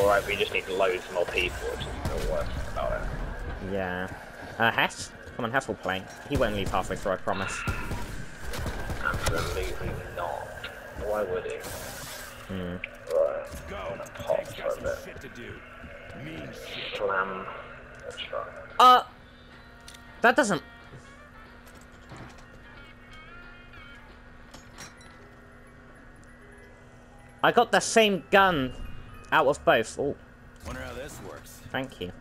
alright, we just need loads more people, which is the worst thing about it. Yeah. Hess? Come on, Hess will play. He won't leave halfway through, I promise. Absolutely not. Why would he? Right. I'm gonna pop for a bit. Slam. Let's try. That doesn't... I got the same gun out of both. Oh. Wonder how this works. Thank you.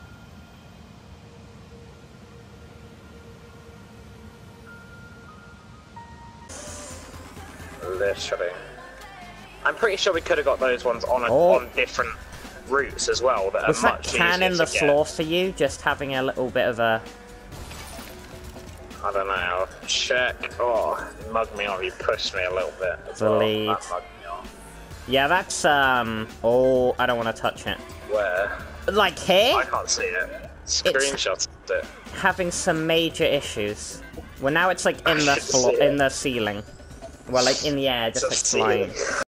Literally. I'm pretty sure we could have got those ones on different routes as well. That Was are that much cannon easier the to floor get. for you? Just having a little bit of a... I don't know. Check. Oh, mug me off. You pushed me a little bit. The lead. That mugged me off. Yeah, that's, oh, I don't want to touch it. Where? Like here? I can't see it. Screenshot it. Having some major issues. Well, now it's like in the floor, in the ceiling. Well, like in the air, just like flying.